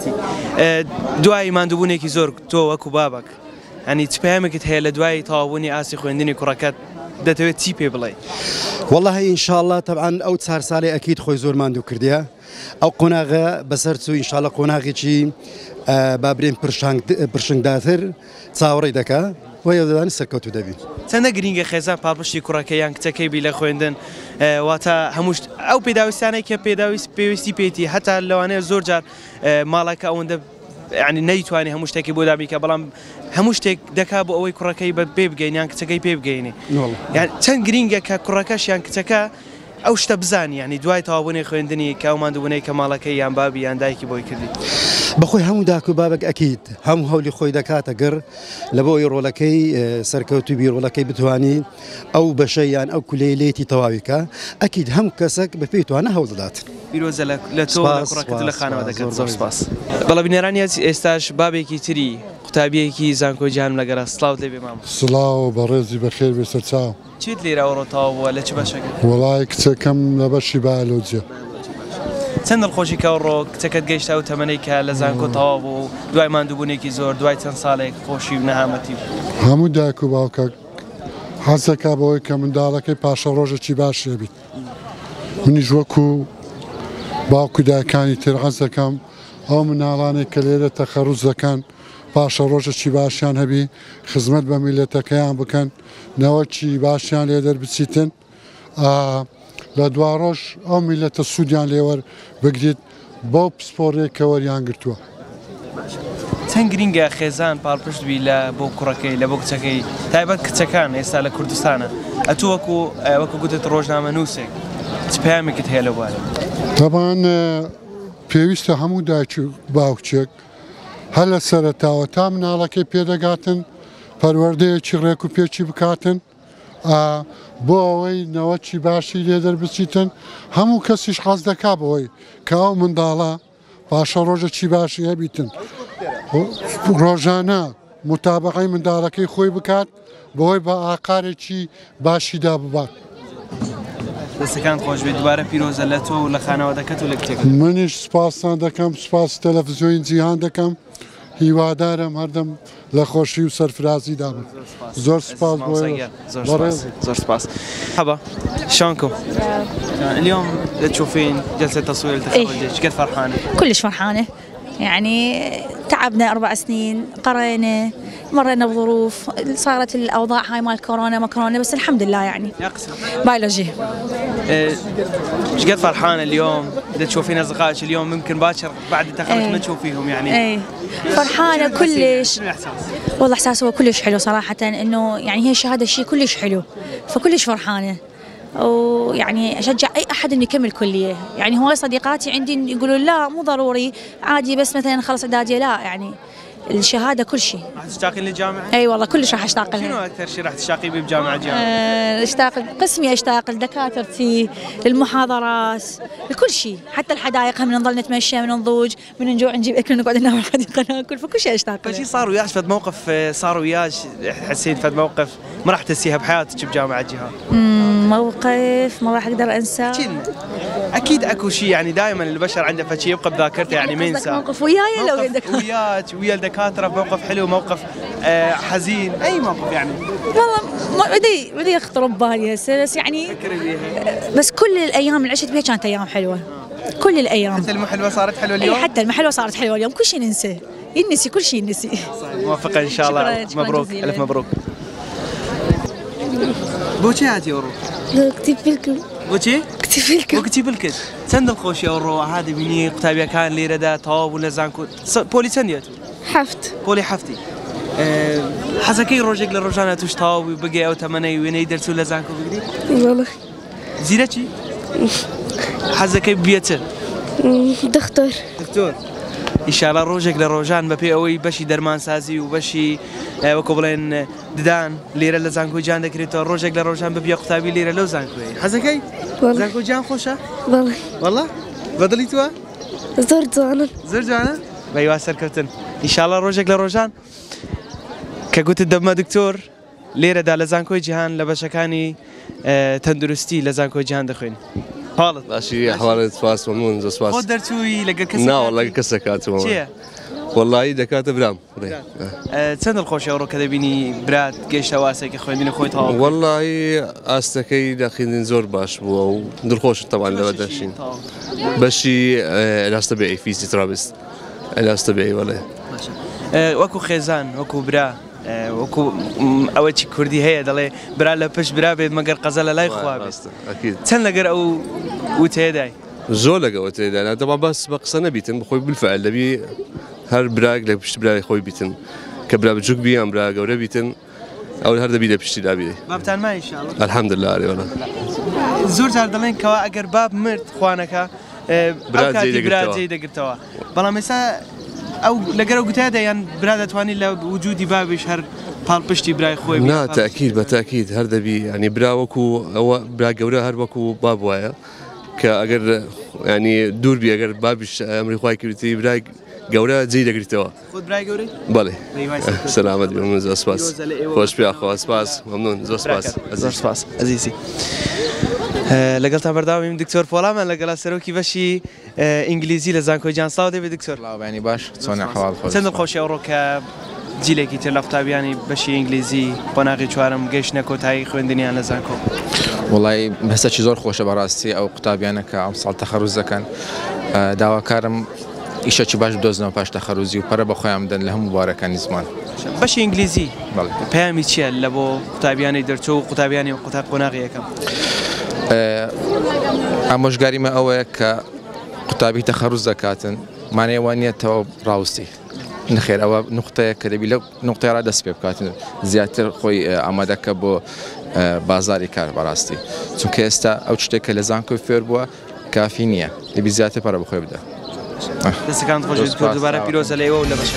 دوای ماندووبوونێکی زۆر تۆ وەکو بابک ئەنی چ پەیامێکت هەیە لە دوای تەواوبوونی ئاسی خوێندنی کوڕەکەت دەتەوێت چی پێ بڵێ؟ والله ئینشاءڵڵا طبعا ئەو 4 ساڵی ئەکید خۆی زۆر ماندوو کردیە ئەو قۆناغە بەسەر چوو ئینشاءڵڵا قۆناغێکی بابرین پرشنگداتر چاوەڕێی دەکا و دەدانی سەرکەوتو دەبین. چەندە گرینگە خێزان پاڵپشتی کوڕەکە یان کچەکەی بی لە خوێندن واتە هەموو ئەو پێداویستانەی کە پێویستی پێیتی هەتا لەوانەیە زۆر جار ماڵەکە ئەوەندە ینی نەیتوانێت هەموو شتێکی بۆ دابیکە بەڵام هەموو شتێک دەکا بۆ ئەوەی کوڕەکەی بە پێ بگەین یان کچەکەی پێ بگەینێ. چەند گرینگە کە کوڕەکەش یان کچەکە ئەو شتە بزانانی ینی دوای تەواوبوونی خوێندنی کە ئەو ماندووبوونەی کە ماڵەکەی یان بابی یان دایکی بۆی کردی. بەخۆی هەموو داکو بابک ئەکید هەموو هەولی خۆی دەکاتە گەر لە بۆی ڕۆڵەکەی سەرکەوتوی بیرۆڵەکەی بتوانی ئەو بەشە یان ئەو کولەی لێتی تەواویکە ئەکید هەم کەسێک بە پێی توانە هەوڵ دەدات. پیرۆزە لە تۆ کوڕەکەت لە خانەوە دەکەن زۆر سپاس. بەڵام بینەرانی ئێستاش بابێکی تری قوتابیەکی زانکۆی جیهان لەگەڵا سڵاو دەبێ مام. سڵاو بەڕێزی بەخێر بێ سەرچاو. چیت لێرە ئەوڕۆتەوە بووە لە چ بەشێک؟ وەڵای کچەکەم لە بەشی بایۆلۆجیە. چەند دڵخۆشی کەڕۆ کچەکەت گەیشتا و تەمەنەی کە لە زانکۆ تەواو بوو دوای ماندووبوونێکی زۆر دوای چەند ساڵێک خۆشی و نەهامەتی بوو. هەموو دایک و باوکە حەزەکە بەوەی کە منداڵەکەی پاشە ڕۆژێکی باش هێبیت. منیش وەکو باوکو دایکانی تر حەز دەکەم ئەو مناڵانێک کە لێرە تەخەڕوز دەکەن پاشە ڕۆژێکی باشیان هەبی خزمەت بە میلەتەکەیان بکەن نەوەکی باشیان لێ دەربچیتن لە دوا ڕۆژ ئەو میلەتە سوودیان لێوەر بگریت بۆ پسپۆڕێک کە وەریان گرتووە. چەند گرینگە خێزان پاڵپشت بی لە بۆ کوڕەکەی لە بۆ کچەکەی تایبەت کچەکان ئێستا لە کوردستانە ئەتوو وەکو گوتت ڕۆژنامە نووسێک چ پەیامێکت هەیە لە بوارە؟ طبعاً پێویستە هەموو دایک و باوکچێک هەر لە سەرەتاوە تا مناڵەکەی پێدەگاتن پەروەردەیەکی ڕێک و پێچی بکاتن بۆ ئەوەی نەوەکی باشی لێ دەربچیتن هەموو کەسیش حەز دەکا بەوەی کە ئەو منداڵە پاشە ڕۆژێکی باشی هەبیتن ڕۆژانە متابقەی منداڵەکەی خۆی بکات بەهۆی بە ئاقارێکی باشیدا ببات. دەستەکان خۆش بێت دوبارە پیرۆزە لە تۆ و لە خانەوە دەکەت و لە کتێک. منیش سپاسان دەکەم سپاس تەلەڤیزیۆن جیهان دەکەم هیوادارم هەردەم لە خۆشی و سەرفرازیدا بن. زۆر سپاس زۆر سپاس. مرحبا شلونكم؟ اليوم تشوفين جلسة تصوير التخرج ايش قد فرحانة؟ كلش فرحانة يعني تعبنا 4 سنين قرينا مرينا بظروف صارت الاوضاع هاي مال كورونا ما كورونا بس الحمد لله يعني. بيولوجي. ايش قد فرحانة اليوم؟ تشوفين اصدقائك اليوم ممكن باكر بعد التخرج ما تشوفيهم يعني. اي فرحانة كلش. والله احساس هو كلش حلو صراحة انه يعني هي شهادة شيء كلش حلو فكلش فرحانة. ويعني اشجع اي احد انه يكمل كليه، يعني هواي صديقاتي عندي يقولون لا مو ضروري عادي بس مثلا خلص اعداديه، لا يعني الشهاده كل شيء. راح تشتاقين للجامعه؟ اي والله كلش راح اشتاق لها. شنو اكثر شيء راح تشتاقين به بجامعه جامعه؟ اشتاق قسمي، اشتاق لدكاترتي، للمحاضرات، لكل شيء، حتى الحدائق هم نظل نتمشى من نضوج من نجوع نجيب اكل نقعد ننام بالحديقه ناكل، فكل شيء اشتاق له. شيء صار وياك فد موقف صار وياك حسيت فد موقف ما راح تنسيها بحياتك بجامعه جهان؟ موقف ما راح اقدر انساه. اكيد اكو شيء يعني دائما البشر عنده فشي يبقى بذاكرته يعني ما ينسى. موقف وياي لو وياك ويا الدكاتره موقف حلو موقف حزين اي موقف يعني؟ والله بدي يخطر ببالي هسه بس يعني بس كل الايام اللي عشت بها كانت ايام حلوه. كل الايام حتى المحلوه صارت حلوه اليوم؟ اي حتى المحلوه صارت حلوه اليوم، كل شيء ننسى ينسي كل شيء ينسي. موفقه ان شاء الله. مبروك الف مبروك. بوچی هاتی اورو؟ كتيبلكم. بوچی؟ كتيبلكم. كتيبلكم. چند خوشی اورو هذا بینی قطابی کان لیره دا تاو نزانکو پولی چندیاتو؟ 7. پولی 7. حزکی روزک لروزانه توش تاو بگی او تمنی وینی درسو لزانکو بگی؟ والله. زیره چی؟ حزکی بیاتر؟ دكتور. إن شاء الله روجك لروجان ببي أوي بشي درمان سازي وبشي وكوبلين ددان ليرة لزانكو جان دكريتو روجك لروجان ببي قطابي ليرة لو زانكو حزكي؟ زانكو جان خوشة؟ والله بدلي توا؟ زور جوانا بيواسر كابتن إن شاء الله روجك لروجان كقلت الدم دكتور لێرەدا لە زانکۆی جیهان لە بەشەکانی تەندروستی لە زانکۆی جیهان دەخوێن حاڵت باشی حواڵت سپاس مەمنون زۆر سپاس خۆت دەرچووی لەگەڵ کەس ناوەڵ لەگەڵ کەس دەکاتەوە چییە؟ وەڵایی دەکاتە برام چەند دڵخۆشی ئەوڕۆ کە دەبینی برات گەیشتە واسێکی خوێندنی خۆی تەواو وەڵایی ئاستەکەی داخیندن زۆر باش بووە و دڵخۆشت تەوان لەوە دەشین بەشی ئەلاستە بێ فیزی ترابست ئەلاستە بێ وەڵێ وەکو خێزان وەکو برا وەکو ئەوە چی کوردی هەیە دەڵێ برا لە پشت برا بێت مەگەر قەزە لە لای خوا بێت چەند لەگەر ئەو وتەیەدای زۆر لەگەڵ وتەیەدا دەما باس بە قسە نەبیتن بخۆی بالفعل دەبی هەر براک لە پشت برای خۆی بیتن کە برا بچووک بی ئەم برا گەورە بیتن ئەو هەر دەبی لە پشتی دابی بابتان ما ئینشاءڵڵا الحەمدوللا ئەرێوەڵا زۆر جار دەڵێن کەوا ئەگەر باب مرد خوانەکە ئەو کاتی برا جێی دەگرتەوە بەڵام ئێستا ئەو لەگەر ئەو گوتایدا یان برا دەتوانێت لە وجودی بابیش هەر پاڵپشتی برای خۆی نا تاکید بە تاکید هەر دەبی ینی برا وەکو ئەوە برا گەورە هەر وەکو باب وایە کە ئەگەر ینی دووربی ئەگەر بابیش ئەمری خوای کردی برای گەورە جێی دەگریتەوە خۆت برای گەورەی؟ بەڵێ سەلامەت بێ مەمنون زۆر سپاس خۆش پێ خوا سپاس مەمنون زۆر سپاس زۆر سپاس عەزیزی لەگەڵتان بەرداوامین دکتۆر پۆڵامان لەگەڵا سەرۆکی بەشی ئینگلیزی لە زانکۆی جیهان سڵاو دەبێت دکتۆر لاوانی باش چۆنە حواڵ خۆش چەند دڵخۆشی ئەوڕۆ کە جیلێکی تر لە قوتابیانی بەشی ئینگلیزی قۆناغی چوارم گەیشتنە کۆتایی خوێندنیان لە زانکۆ وڵی هەستێکی زۆر خۆشە بەڕاستی ئەو قوتابیانە کە ئەم ساڵ تەخەروز دەکەن داواکارم ئیشەکی باش بدۆزنەوە پاش تەخەروزی و پەرە بە خۆیان بدەن لە هەموو بوارەکانی زمان بەشی ئینگلیزی پەیامی چییە لە بۆ قوتابیانی دەرچۆ و قوتابیانی قوتاب قۆناغی یەکەم ئامۆژگاریمە ئەوەیە کە قوتابی تەخەروز دەکاتن مانەیەوان نیەتەوە ڕاوستی نخێر ئەوە نقطەیە کە دەبی لە نقطەیە ڕادەست پێ بکاتن زیاتر خۆی ئامادەکە بۆ بازاری کار بەڕاستی چونکە ئێستا ئەو شتێک کە لە زانکۆی فێر بووە کافی نییە دەبی زیاتر پەرە بەخۆی بدە دەستەکان خۆش دووبارە پیرۆزە لەیەوە و لە بەش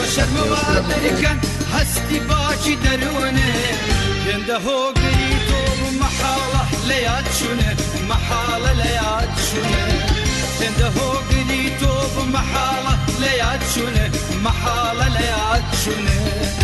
هەستی باجی دەروونێ پێندە هۆگری تۆ مەحاڵە لە یاد چوونێ مەحاڵە لە یاد چوونێ پێندە هۆگری تۆ مەحاڵە لە یاد چوونێ مەحاڵە لە یاد چوونێ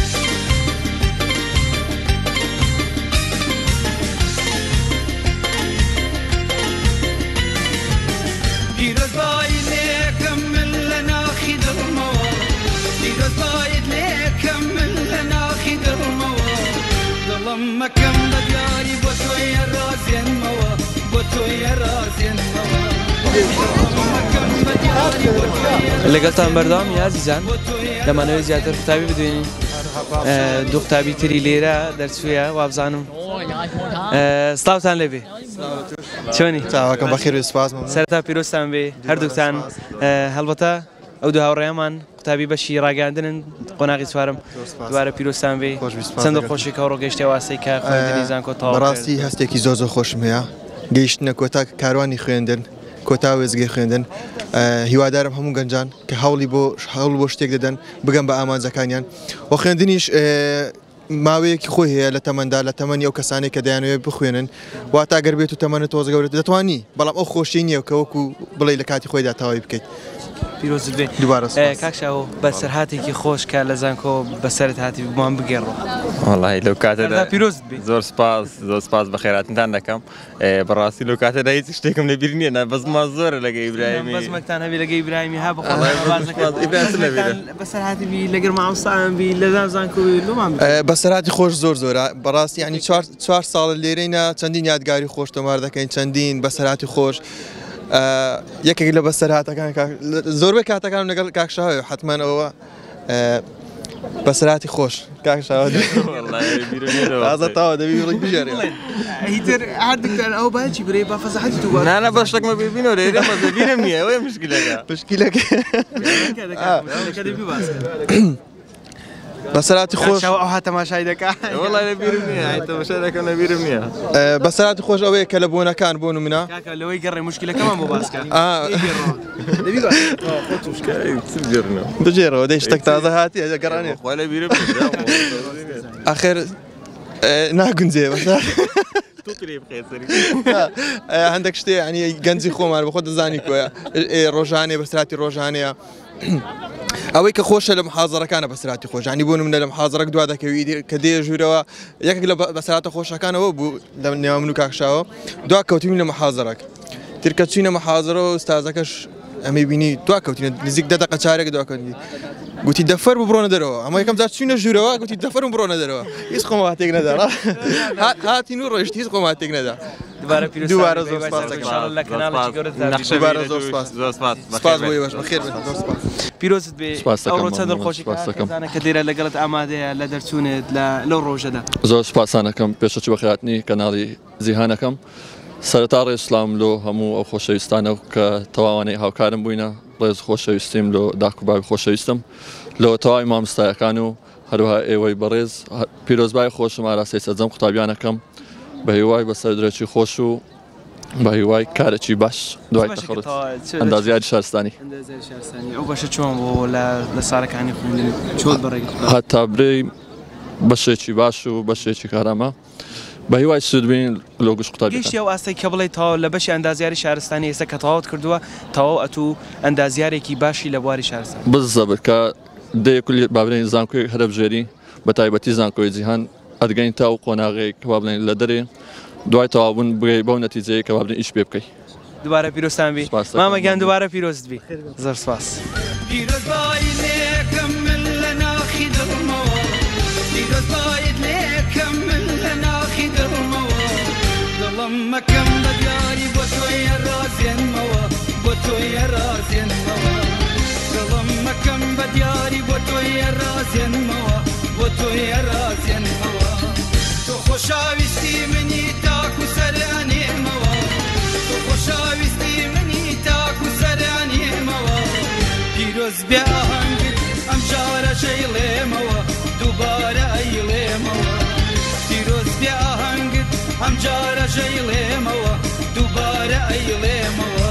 پیرۆزبای لێکم من لە ناخی دڵمەوە پیرۆزبایت لێکم من لە ناخی دڵمەوە دڵم مەکەم بە دیاری بۆ تۆیە رازێنمەوە بۆ تۆیە رازێنمەوە لەگەڵتان بەردەوام یازیزان لەمانەوەی زیاتر قوتابی بدوێنین دوو قوتابی تری لێرە دەرچوویە وابزانم سڵاوتان لێبێ چۆنی چاوەکەم بەخێر و سپاس سەرتا پیرۆستان بێ هەردووکتان هەڵبەتە ئەو دوو هاوڕێیەمان قوتابی بەشی ڕاگەاندنن قۆناغی چوارم دوارە پیرۆستان بێ چەند دڵخۆشی کە ڕۆگەشتە واسی کە خوێندنی زانکۆ تەواو بەڕاستی هەستێکی زۆر خۆشم هەیە گەیشتنە کۆتا کاروانی خوێندن کۆتا وێزگەی خوێندن هیوادارم هەموو گەنجان کە هەوڵ بۆ شتێک دەدەن بگەم بە ئامانجەکانیان و خوێندنیش ماوەیەکی خۆی هەیە لە تەمەندا لە تەمەنی ئەو کەسانێک کە دەیانوێت بخوێنن واتا گەر بێت و تەمەنە تۆز گەورێت دەتوانی بەڵام ئەو خۆشی نییە کە وەکو بڵێ لە کاتی خۆیدا تاوای بکەیت پیرۆزت بێ کاکشاو بەسەرهاتێکی خۆش کە لە زانکۆ بەسەرت هاتی بمان بگەڕۆ وڵی لەو کاتەدا پیرۆزت بێ زۆر سپاس بە خێراتتان دەکەم بەڕاستی لەو کاتەدا هیچ شتێکم لەبیر نییە بەزمان زۆرە لەگەی ئیبراهیمی بەزمەکتان هەبێ لەگەی ئیبراهیمی ها بەسەرهاتی بی لەگەر مامۆستایان بی لە زانکۆ لۆمان بەسەرهاتی خۆش زۆرە بەڕاستی ینی 4 ساڵ لێرەینە چەندین یادگاری خۆش تۆمار دەکەین چەندین بەسەرهاتی خۆش یەکێک لە بەسەرهاتەکان زۆربەی کاتەکانم لەگەڵ کاکشاوە حتمما ئەوە بەسەرهاتی خۆش کاکشاوە تاوە دەبی بڵی بژێڕێ هیتر هەردووکتان ئەو باچی برێ با فەزەحەتی تو نانە بەش شتێکمە ببینەوە لێرە مەزەبیرم نییە ئەوەیە مشکلەکە بەسەراتی خۆش ئەو هاتەماشای دەکات وەڵای لەبیرم نییە تەماشای دەکەم لەبیرم نییە بەسەراتی خۆش ئەوەیە کە لە بۆنەکان بۆ نمونە لەوەی گەڕێ مشکلەکەمان بۆ باسکە بژێرەوە دەی شتێک تازە هاتی گەڕانێ لەبیرم ئاخر ناگونجێ هەندێک شتێ ینی گەنجی خۆمان بەخۆ دەزانی کۆە ڕۆژانێ بەسراتی ڕۆژانەیە ئەوەی کە خۆشە لە محازەرەکانە بەسراتی خۆش ینی بوون منە لە محازەرەك دوا دەکەوی کە دێژورەوە یەکێک لە بەسراتە خۆشەکانەوە بوو لە نێوان من و کاکشاوە دوا کەوتین لە محازەرەك ترکە چینە محازەرەوە ئستازەکەش ئەمەی بینی دوا کەوتینە نزیک 10 دقە چارێک دواکەوتی گوتی دەفەر بڕۆنە دەرەوە ئەمە یەکەم جار چوینە ژوورەوە گوتی دەفەر بڕۆنە دەرەوە هیچ خۆماتێک نەدا هاتین و ڕۆیشت هیچ خۆماتێک نەدا دووبارە زۆر سپاس بۆی باش بەخێر پیرۆزت بێ ئەوڕۆ چەند دڵخۆشی کە دیرە لەگەڵت ئامادەیە لە دەرچوونت لەو ڕۆژەدا زۆر سپاسانەکەم پێشەچ بەخێراتنی کەناڵی جیهانەکەم سەرەتا ڕێسلام لۆ هەموو ئەو خۆشەویستانە کە تەواوانەی هاوکارم بووینە ڕێز خۆشەویستیم لۆ داکوباوی خۆشەویستم لۆ تەواوی مامۆستایەکان و هەروها ئێوەی بەڕێز پیرۆزبای خۆشم ئاراستەی سەرجەم قوتابیانەکەم بە هیوای بەسەر درێکی خۆش و بە هیوای کارێکی باش دوای تەخڕت ئەندازیاری شارستانی ئەو بەشە چۆن بۆ لە ساڕەکانی خوێندن چۆن بەڕێ هەتا برێ بەشێکی باش و بەشێکی کارامە بە هیوای سودبین لۆ گوش قوتابی گەیشتی ئەو ئاستەی کە بڵێ تاوا لە بەشی ئەندازیاری شارستانی ئێستا کە تەواوت کردووە تەواو ئەتوو ئەندازیارێکی باشی لە بواری شارستان بزەبر کە دەیەکولی بابرێن زانکۆی هەرە بژێری بە تایبەتی زانکۆی جیهان ئەدگەین تا و قۆناغی کە بابلێن لە دەرێ دوای تەواوبوون بگەی بەو نەتیجەیە کە بابلێن ئیش پێ بکەی دوبارە پیرۆستان بی مامەگیان دوبارە پیرۆست بی زۆر سپاس مەکەم بە دیاری بۆ تۆیە رازێنمەوە بۆ تۆیە رازێنمەوە دڵم مەکەم بە دیاری بۆ تۆیە رازێنمەوە بۆ تۆیە رازێنمەوە تۆ خۆشاویستی منی تاکو سەرانێمەوە تۆ خۆشاویستی منی تاکو سەرانێمەوە پیرۆز بێ ئاهەنگت ئەم جارە ژەیڵێمەوە دووبارە ئەیڵێمەوە پیرۆز بێ ئاهەنگت ئەم جارە ژەیڵێمەوە دووبارە ئەیڵێمەوە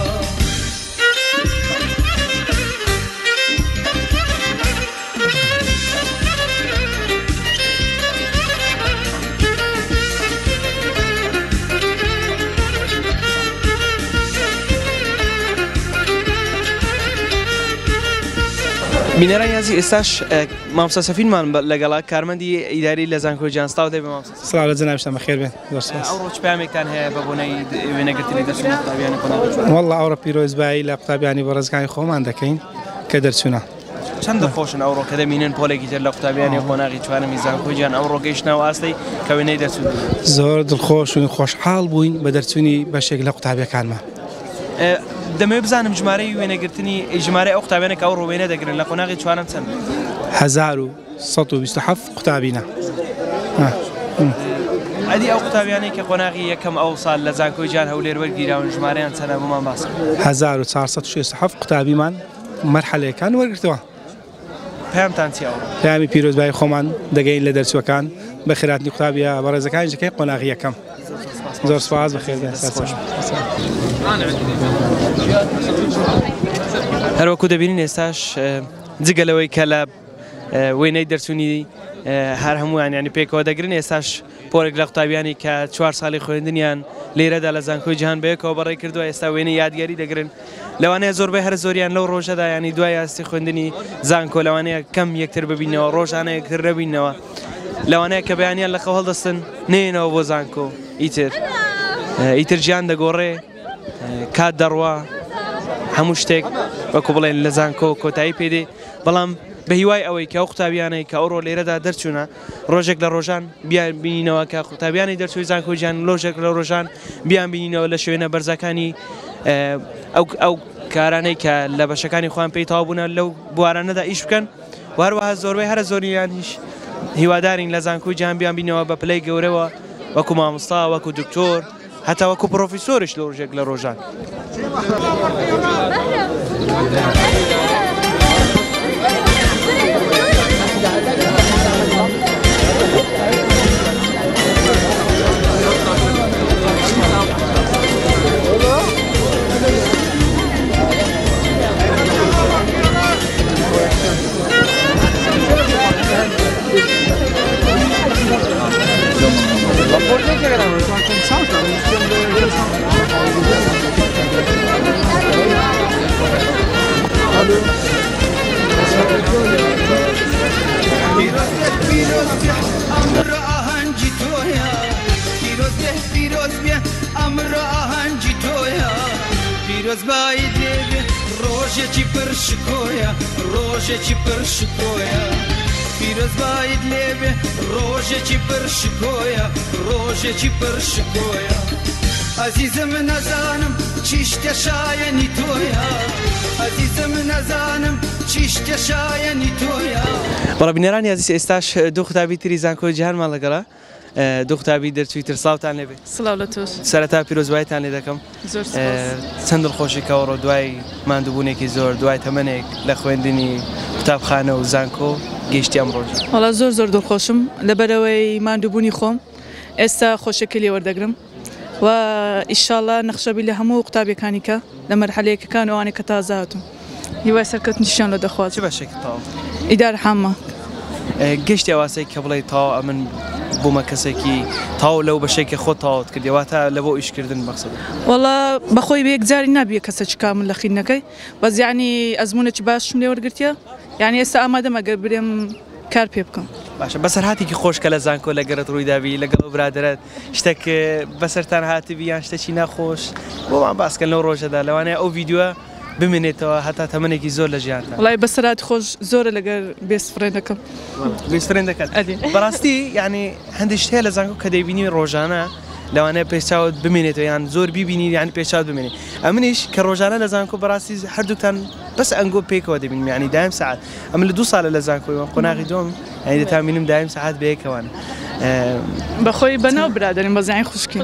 بینەران یازی ئێستاش مامۆستا سەفینمان لەگەڵا کارمەندی ئیداری لە زانکۆی جانستاو دەبێ مامۆستا سڵاو لە جەنابشتان بەخێر بێن زۆر سپاس ئەوڕۆ چ پامێکتان هەیە بە بۆنەی وێنەگرتنی دەرچوونە قوتابیانی قۆناغی وەڵڵا ئەوڕۆ پیرۆزبایی لە قوتابیانی بەڕێزەکانی خۆمان دەکەین کە دەرچوونە چەند دڵخۆشن ئەوڕۆ کە دەمینن پۆلێکی تر لە قوتابیانی قۆناغی چوارەمی زانکۆی جیهان ئەوڕۆ گەیشتنەوە ئاستەی کە وێنەی دەرچوون زۆر دڵخۆش و خۆشحاڵ بووین بە دەرچوونی بەشێک لە قوتابیەکانمان دەمەوێت بزانم ژمارەی وێنەگرتنی ژمارە ئەو قوتابیانێک ئەو ڕۆوێنە دەگرن لە قۆناغی چوارەم چەند 1127 قوتابینە ئەدی ئەو قوتابیانەی کە قۆناغی یەکەم ئەو ساڵ لە زانکۆی جیهان هەولێر وەرگیراون ژمارەیان چەندە بۆمان باس 1467 قوتابیمان مەرحەلەیەکان وەرگرتەوە پێمتان چی ئەوڕۆ پامی پیرۆزبایی خۆمان دەگەین لە دەرچووەکان بە خێراتنی قوتابیە بەڕێزەکانی ژەکەی قۆناغی یەکەم زۆر سپاس بەخێر هەروەکو دەبینین ئێستاش جگەلەوەی کە لە وێنەی دەرچوونی هەر هەمووان ینی پێکەوە دەگرن ئێستاش پۆرێک لە قوتابیانی کە 4 ساڵی خوێندنیان لێرەدا لە زانکۆی جیهان بەیەکەوە بەڕێ کردووە ئێستا وێنەی یادگاری دەگرن لەوانەیە زۆربەی هەر زۆریان لەو ڕۆژەدا ینی دوای یاستی خوێندنی زانکۆ لەوانەیە کەم یەکتر ببینەوە ڕۆژانە یەکتر نەبینەوە لەوانەیە کە بەیانیان لە خەو هەڵدەستن نێنەوە بۆ زانکۆ ئیتر گیان دەگۆڕێ کات دەڕوا هەموو شتێک وەکو بڵێن لە زانکۆ کۆتایی پێدێ بەڵام بە هیوای ئەوەی کە ئەو قوتابیانەی کە ئەوڕۆ لێرەدا دەرچوونە ڕۆژێک لە ڕۆژان بیان بینینەوە کە قوتابیانی دەرچووی زانکۆی جیهان لۆژێک لە ڕۆژان بیان بینینەوە لە شوێنە بەرزەکانی ئەو کارانەی کە لە بەشەکانی خۆیان پێی تەواو بوونە لەو بوارانەدا ئیش بکەن و هەروەها زۆربەی هەرە زۆریان هیچ هیوادارین لە زانکۆی جیهان بیان بینەوە بە پلەی گەورەوە وەکو مامۆستا وەکو دکتۆر هەتا وەکو پرۆفیسۆرش لە ڕۆژێک لە ڕۆژان Allô امر آهنگی تویا پیروز به امر آهنگی تویا پیروز باید به روزی چی پرشکویا روزی چی پرشکویا پیروز باید به روزی چی پرشکویا روزی چی پرشکویا عزیزم نزانم چیشت شایانی تویا عزیزم نزانم چیشت شایانی تویا بەڵام بینەرانی عزیز ئێستاش دوو قوتابی تری زانکۆی جیهانمان لەگەڵا دوو قوتابی دەرچوویتر سڵاوتان لێبێ سڵاو لە تۆش سەرەتا پیرۆزبایتان لێ دەکەم زۆر سپاس چەند دڵخۆشێکەوە دوای ماندووبوونێکی زۆر دوای تەمەنێک لە خوێندنی قوتابخانە و زانکۆ گەیشتی ئەمڕۆژ وەڵا زۆر دڵخۆشم لەبەرەوەی ماندووبوونی خۆم ئێستا خۆشەکە لێ وەردەگرم و ئیشاڵڵا نەخشەبی لە هەموو قوتابیەکانی کە لە مەرحەلەیەکەکان ئەوانێک کە تازە هاتوون هیوای سەرکەوتنیشیان لە دەخوات چ بەشێکی تاوە ئیدار حامە گەشتی ئەواسەی کە بڵێ تاوە ئەمن بوومە کەسێکی تاو لەو بەشێکی خۆ تاوت کردیواتە لە بۆ ئیشکردن مەقسەد وەڵا بەخۆی بە یەکجاری نابیە کەسە کامل لە خینەکەی بەس یعنی ئەزمونێکی باشم لێ وەرگرتیە یعنی ئێستا ئامادەم ئەگەر برێم کار پێ بکەم باشە بەسەرهاتێکی خۆشکە لە زانکۆ لەگەرت ڕوویداوی لەگەڵ برادرت شتێک بەسەرتان هاتبی یان شتێکی ناخۆش بۆمان باسکەن لەو ڕۆژەدا لەوانەیە ئەو ڤیددیوە بمێنێتەوە هەتا تەمەنێکی زۆر لە ژیانتان وڵای بەسەرات خۆش زۆرە لەگەر بێسفرێنەکەم بێسفرێن دەکات بەڕاستی ینی هەندێک هەیە لە زانکۆ کە دەیبینی ڕۆژانە لەوانەیە پێچاوت بمێنێتەوە یان زۆر بیبینی یانی پێشاوت بمێنێت ئەمنیش کە ڕۆژانە لە زانکۆ بەڕاستی هەردووکتان بەس ئەنگۆ پێکەوە دەبین ینی دایم سعات ئەم لە 2 ساڵە لە زانکۆی قۆناغی دۆم ینی دەتان بینم دایم سعات بەیەکەوان بەخۆی بەناو برادرین بە زیانی خوشکی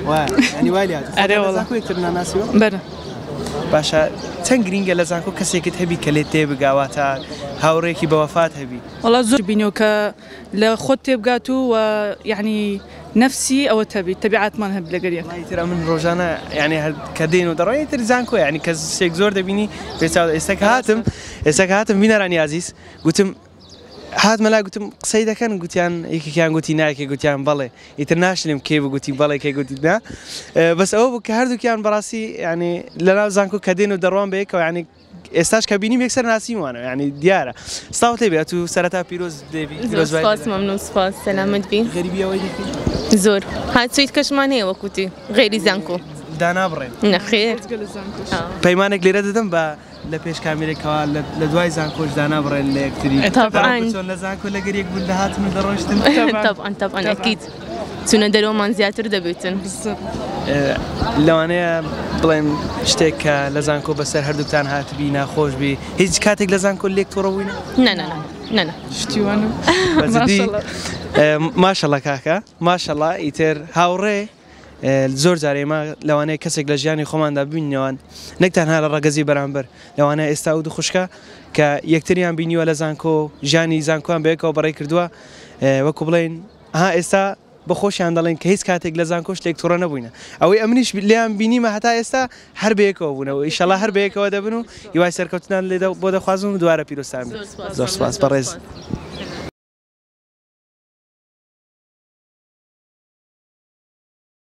بەرە باشە چەند گرینگە لە زانکۆ کەسێکت هەبی کە لێت تێبگاواتە هاوڕێکی بەوەفات هەبی وەڵا زۆر بینیەوە کە لە خۆت تێبگات و یعنی نفسی ئەوە تەبی تەبیعاتمان هەب لەگەریە تر من ڕۆژانە ینی کە دێن و دەڕۆی تر زانکۆ ینی کەسێک زۆر دەبینی پێچاو ئێستا هاتم بینەرانی عزیز گوتم هات مەلا گوتم قسەی دەکەن گوتیان یەکێکیان گوتی ناکێ گوتیان بەڵێ ئیتر ناشنیم کێ بگوتی بەڵێ کێ گوتی نا بەس ئەوە بوو کە هەردووکیان بەڕاستی ینی لەناو زانکۆ کە دێن و دەڕوان بەیەکەوە ینی ئێستاش کە بینیم یەکسەر ناسیموانە ینی دیارە سڵاوت لێبێت و سەرەتا پیرۆز دێبی سپاس مەمنون سپاس سەلامت بی غەریبیەوەی زۆر هاتوویت کەشمان هەیە وەکوتی غێری زانکۆ دانابڕێن نەخێر پەیمانێک لێرە دەدەم بە لە پێش کامێرێکەوە لە دوای زانکۆش دانابڕێن لە یەکتری لە زانکۆ لەگەر یەک بوون دەهاتن و دەڕۆشتن طبعاً ئەکید چونە دەرەوەمان زیاتر دەبێتن لەوانەیە بڵێم شتێک کە لە زانکۆ بەسەر هەردووتان هاتبی ناخۆش بی هیچ کاتێک لە زانکۆ لێک تۆڕە بووینە؟ نە شتیوانم ماشەڵڵا کاکە ماشەڵڵا ئیتر هاوڕێ زۆر جار ئێمە لەوانەیە کەسێک لە ژیانی خۆماندا ببینەوەن نەکتەنها لە ڕەگەزی بەرامبەر لەوانەیە ئێستا و دووخشکە کە یەکتریان بینیوە لە زانکۆ ژیانی زانکۆیان بەیەکەوە بەڕێ کردووە وەکو بڵێن ئێستا بەخۆشیان دەڵێن کە هیچ کاتێک لە زانکۆش لێک تووڕە نەبووینە ئەوەی ئەمنیش لیان بینیمە هەتا ئێستا هەر بەیەکەوە بوونەوە ئیشەڵا هەر بەیەکەوە دەبن و هیوای سەرکەوتنان لێ بۆ دەخوازم و دوارە پیرۆستان زۆر سپاس بەڕێز